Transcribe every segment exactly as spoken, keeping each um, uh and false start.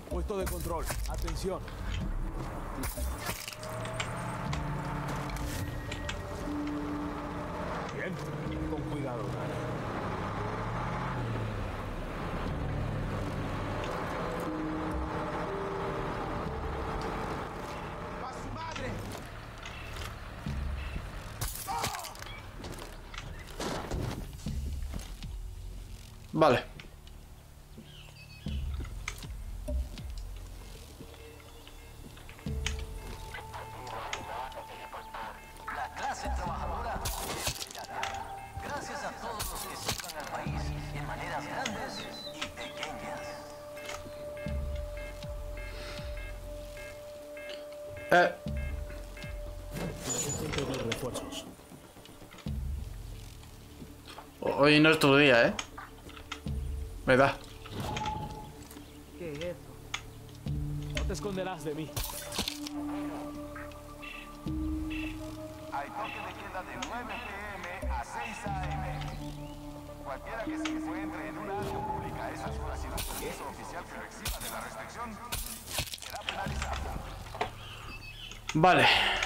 Puesto de control. Atención. Bien. Con cuidado, Dani. ¡A su madre! Vale. La clase trabajadora brillará. Gracias a todos los que sirvan al país en maneras grandes y pequeñas. Eh. Necesito de refuerzos. Hoy no es tu día, ¿eh? Me da. ¿Qué es esto? No te esconderás de mí. Hay toque de queda de nueve p m a seis a m Cualquiera que se encuentre en una área pública a esas horas sin un permiso oficial que lo exima de la restricción será penalizado. Vale.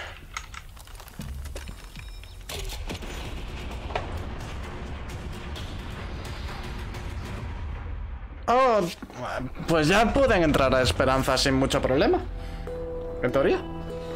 Oh, pues ya pueden entrar a Esperanza sin mucho problema. En teoría.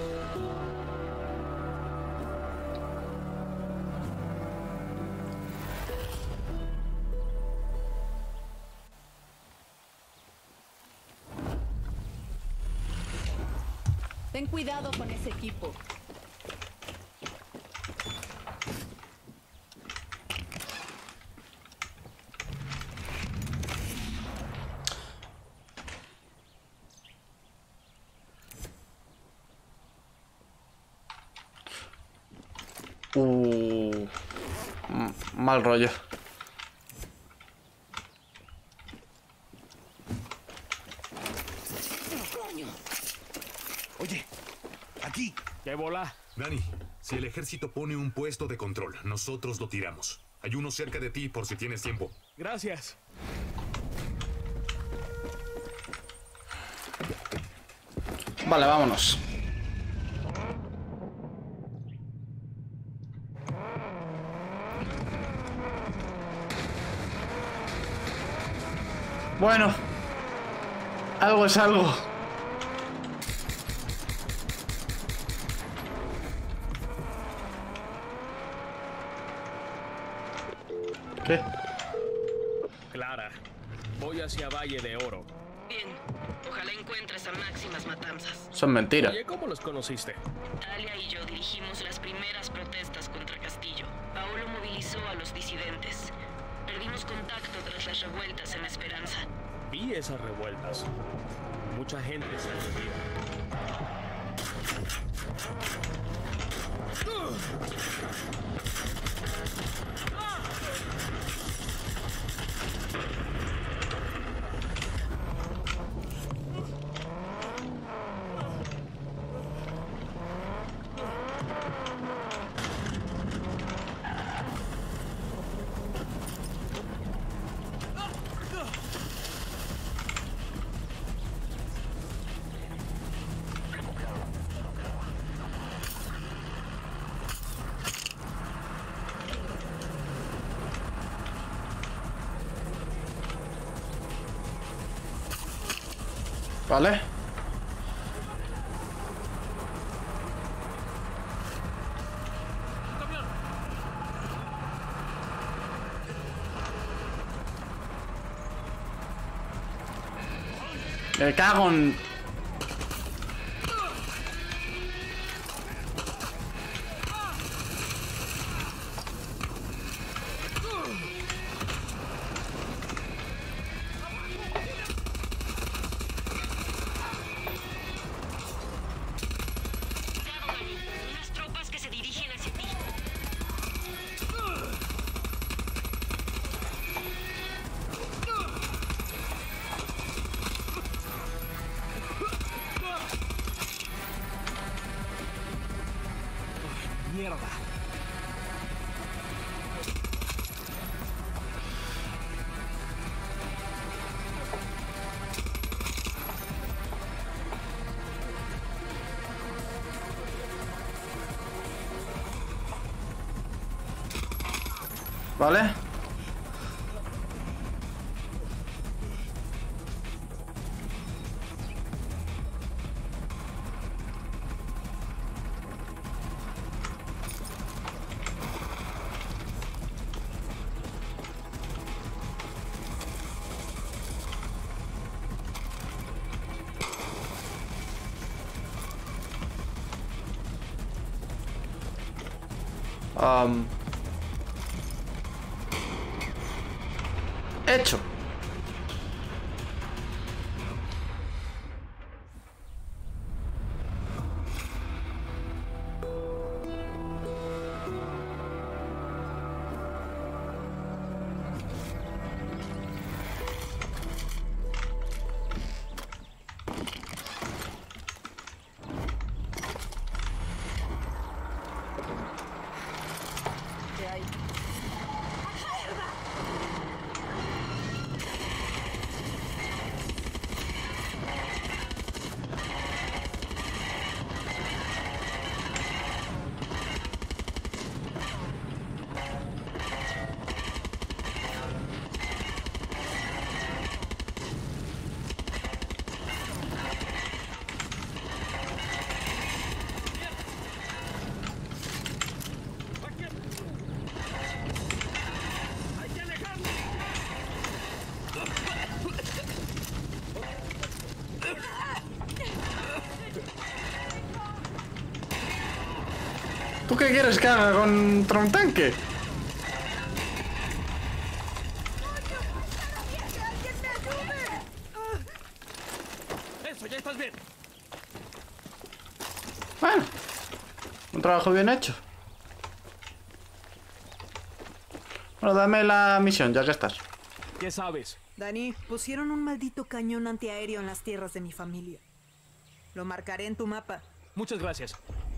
Ten cuidado con ese equipo. Uh, mal rollo. Oye, aquí. ¿Qué bola? Dani, si el ejército pone un puesto de control, nosotros lo tiramos. Hay uno cerca de ti por si tienes tiempo. Gracias. Vale, vámonos. Bueno, algo es algo. ¿Qué? Clara, voy hacia Valle de Oro. Bien, ojalá encuentres a Máximas Matanzas. Son mentiras. Oye, ¿cómo los conociste? Talia y yo dirigimos las primeras protestas contra Castillo. Paolo movilizó a los disidentes. Perdimos contacto tras las revueltas en Esperanza. Vi esas revueltas. Mucha gente salió herida. Vale. Me cago en... Unas tropas que se dirigen hacia ti. Mierda. ¿Vale? Um, hecho. ¿Tú qué quieres que haga contra un tanque? Eso, ya estás bien. Bueno, un trabajo bien hecho. Bueno, dame la misión, ya que estás. ¿Qué sabes? Dani, pusieron un maldito cañón antiaéreo en las tierras de mi familia. Lo marcaré en tu mapa. Muchas gracias.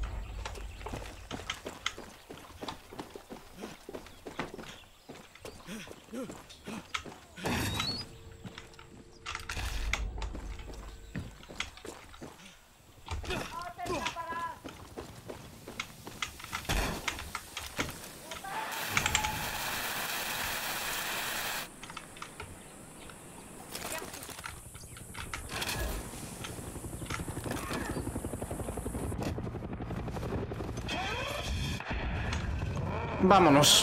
Vámonos.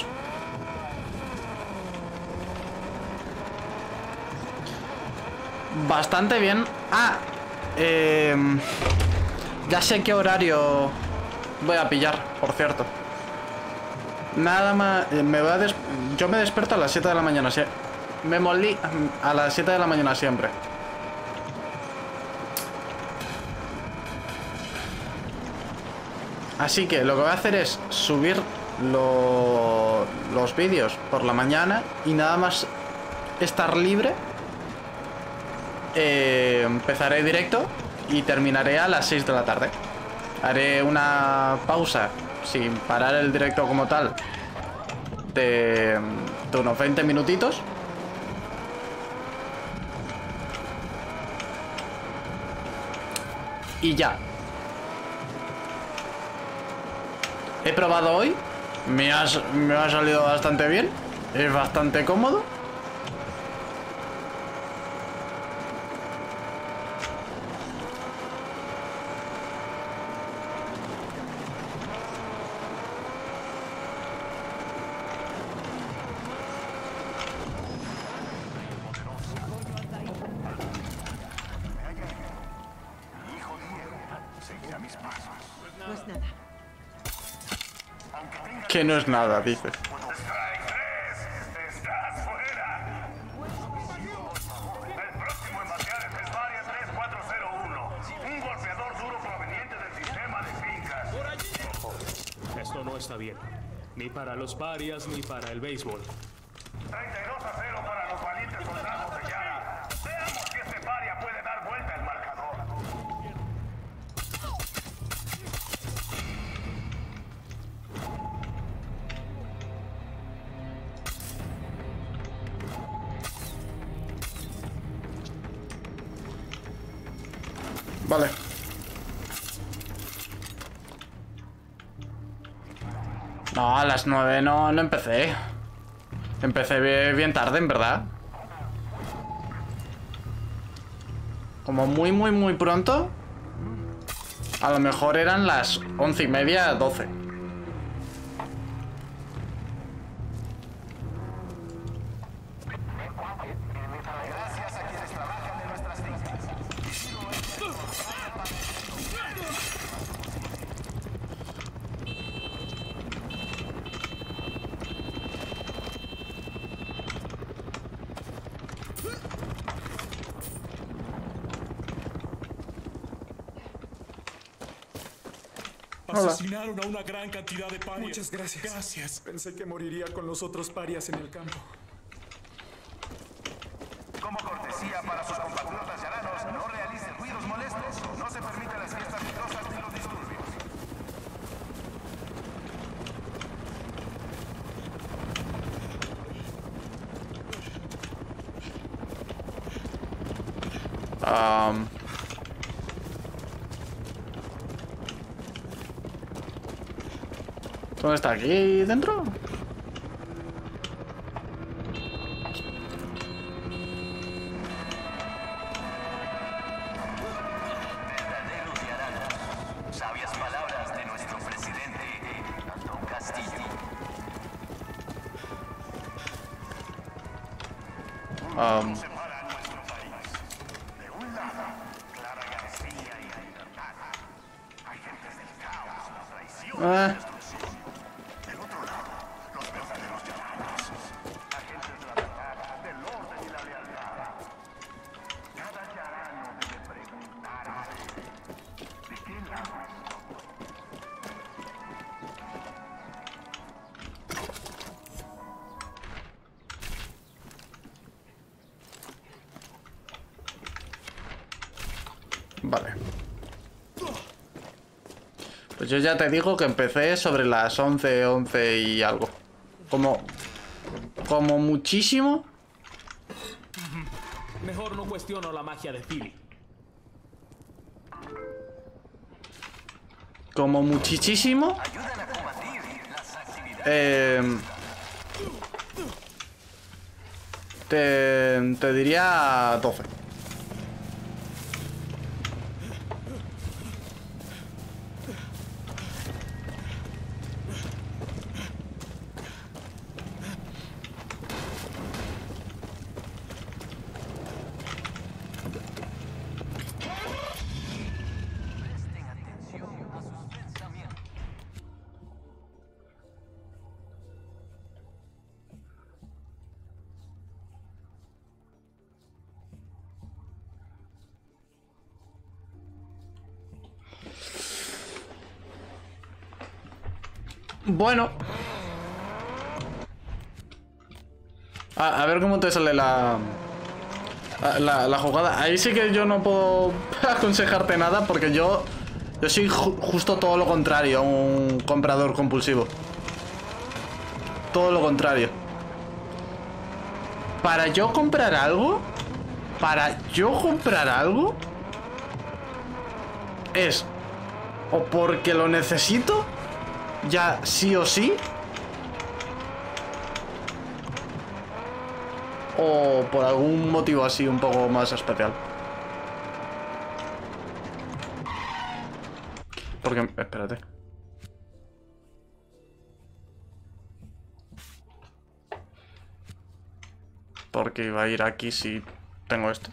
Bastante bien. Ah, eh, ya sé qué horario voy a pillar, por cierto. Nada más. Me voy a des Yo me despierto a las siete de la mañana. Sí. Me molí a las siete de la mañana siempre. Así que lo que voy a hacer es subir lo, los vídeos por la mañana y nada más estar libre. Eh, empezaré directo y terminaré a las seis de la tarde. Haré una pausa sin parar el directo como tal de, de unos veinte minutitos. Y ya. He probado hoy. Me ha, me ha salido bastante bien. Es bastante cómodo. No es nada. Que no es nada, dice. Strike tres, estás fuera. El próximo en batear es Varia tres cuatro cero uno, un golpeador duro proveniente del sistema de fincas. Esto no está bien. Ni para los parias ni para el béisbol. treinta y dos a cero para los valientes soldados de Yara. Veamos si este paria puede dar vuelta el marcador. Vale. No, a las nueve no, no empecé. Empecé bien tarde, en verdad. Como muy, muy, muy pronto. A lo mejor eran las once y media, doce. Asesinaron a una gran cantidad de parias. Muchas gracias. Gracias. Pensé que moriría con los otros parias en el campo. Como cortesía para sus compatriotas yaranos, no realicen ruidos molestos. No se permiten las fiestas ruidosas ni los disturbios. Um... ¿Dónde está? ¿Aquí dentro? Verdaderos yaranos. Sabias palabras de nuestro presidente, Antón Castillo. Um... Separa a nuestro país. De un lado, Clara García y la libertad. Hay gentes del caos, la traición y la Eh... destrucción. Del otro lado, los verdaderos yaranos. Agentes de la verdad, del orden y la lealtad. Cada yarano debe preguntarse de qué lado estoy. Vale. Pues yo ya te digo que empecé sobre las once, once y algo. Como... Como muchísimo. Mejor no cuestiono la magia de Philly. Como muchísimo. Ayudan a combatir las actividades. Eh... Te... Te diría doce. Presten atención a sus pensamientos. Bueno. A, a ver cómo te sale la, la... La jugada. Ahí sí que yo no puedo aconsejarte nada porque yo... Yo soy ju justo todo lo contrario a un comprador compulsivo. Todo lo contrario. Para yo comprar algo... Para yo comprar algo... Es... O porque lo necesito... Ya sí o sí. O por algún motivo así un poco más especial. Porque... Espérate. Porque iba a ir aquí si tengo esto.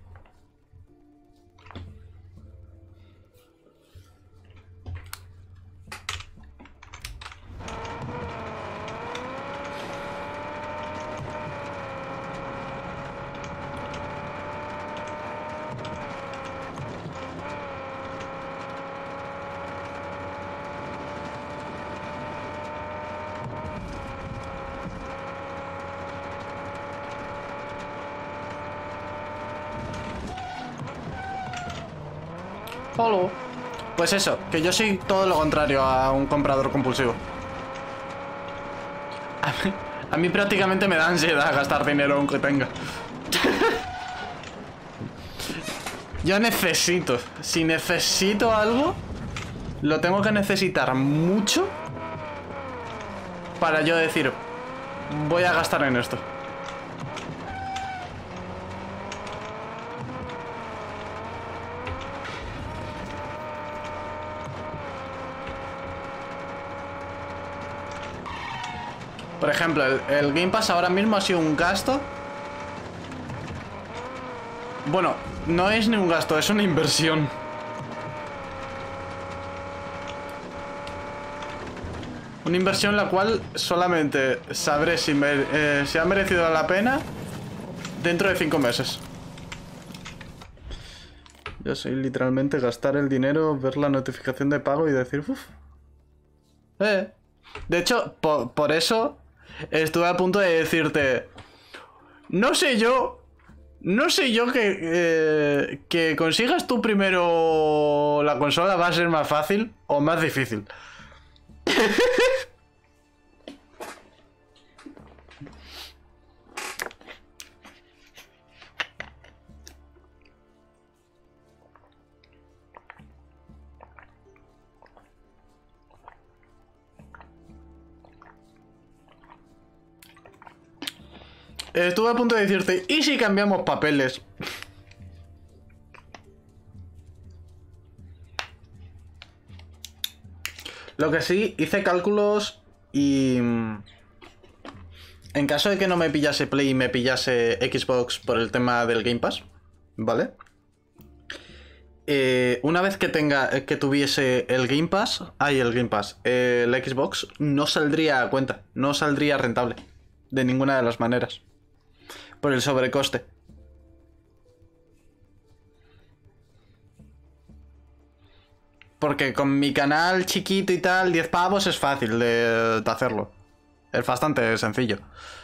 Holo. Pues eso, que yo soy todo lo contrario a un comprador compulsivo. A mí, a mí prácticamente me da ansiedad gastar dinero aunque tenga. Yo necesito, si necesito algo, lo tengo que necesitar mucho para yo decir, voy a gastar en esto. Por ejemplo, el, el Game Pass ahora mismo ha sido un gasto. Bueno, no es ni un gasto, es una inversión. Una inversión la cual solamente sabré si, me, eh, si ha merecido la pena dentro de cinco meses. Yo soy literalmente gastar el dinero, ver la notificación de pago y decir, uff. Eh. De hecho, por, por eso estuve a punto de decirte, no sé yo, no sé yo que, eh, que consigas tú primero la consola va a ser más fácil o más difícil. Estuve a punto de decirte, ¿y si cambiamos papeles? Lo que sí, hice cálculos y... en caso de que no me pillase Play y me pillase Xbox por el tema del Game Pass, ¿vale? Eh, una vez que tenga, que tuviese el Game Pass, ay, el Game Pass, eh, el Xbox, no saldría a cuenta, no saldría rentable, de ninguna de las maneras. Por el sobrecoste. Porque con mi canal chiquito y tal, diez pavos es fácil de, de hacerlo. Es bastante sencillo.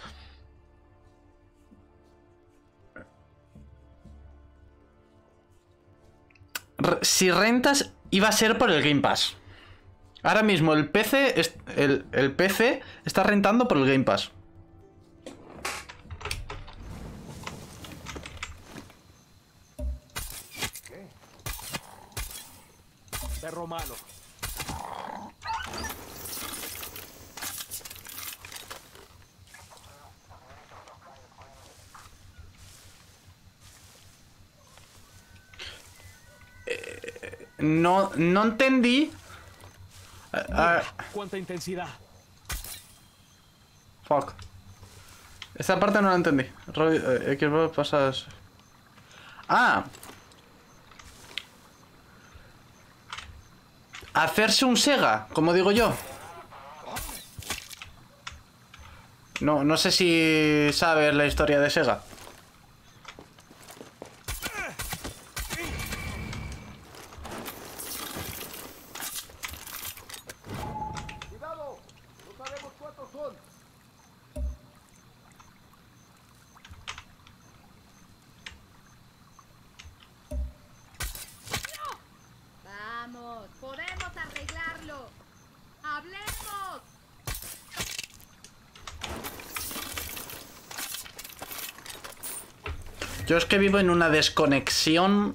R- si rentas, iba a ser por el Game Pass. Ahora mismo el P C, es, el, el P C está rentando por el Game Pass. Perro malo. Eh, no, no entendí. Uh, ¿Cuánta intensidad? Fuck. Esta parte no la entendí. Eh, Xbox pasas. Ah. Hacerse un Sega, como digo yo. No, no sé si sabes la historia de Sega. Cuidado, no sabemos cuántos son. Vamos, podemos arreglarlo. ¡Hablemos! Yo es que vivo en una desconexión.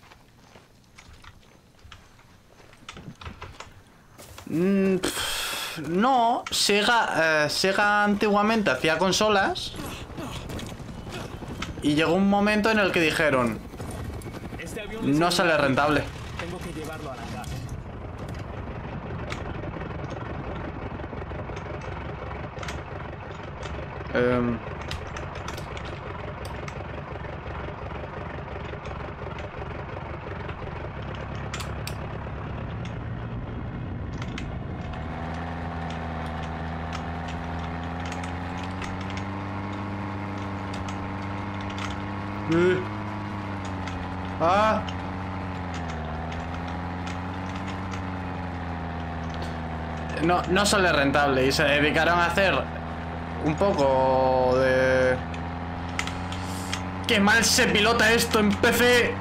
Mm, pff, no, Sega, eh, Sega antiguamente hacía consolas. Y llegó un momento en el que dijeron, Este avión no sale rentable. Tengo que llevarlo a la casa. Eh, eh, ah. No, no sale rentable y se dedicaron a hacer un poco de... ¡Qué mal se pilota esto en P C!